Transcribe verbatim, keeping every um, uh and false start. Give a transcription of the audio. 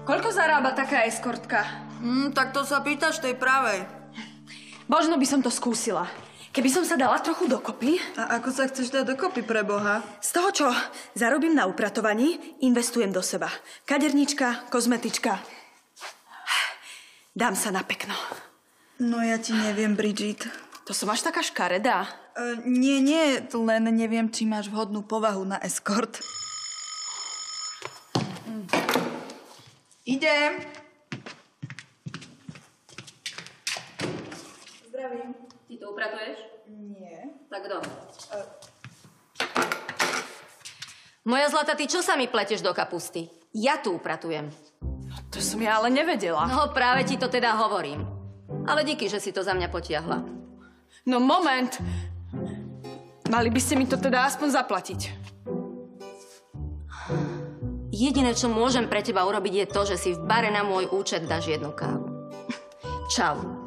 Koľko zarába taká eskortka? Mm, tak to sa pýtaš tej pravej. Možno by som to skúsila. Keby som sa dala trochu dokopy... A ako sa chceš dať dokopy, preboha? Z toho, čo zarobím na upratovaní, investujem do seba. Kadernička, kozmetička. Dám sa na pekno. No ja ti neviem, Bridget. To som až taká škaredá. Uh, nie, nie, len neviem, či máš vhodnú povahu na eskort. Mm. Idem. Zdravím. Ty to upratuješ? Nie. Tak kto? Uh. Moja zlata, ty čo sa mi pleteš do kapusty? Ja tu upratujem. No, to som ja ale nevedela. No práve ti to teda hovorím. Ale díky, že si to za mňa potiahla. No moment. Mali by ste mi to teda aspoň zaplatiť. Jediné, čo môžem pre teba urobiť, je to, že si v bare na môj účet dáš jednu kávu. Čau.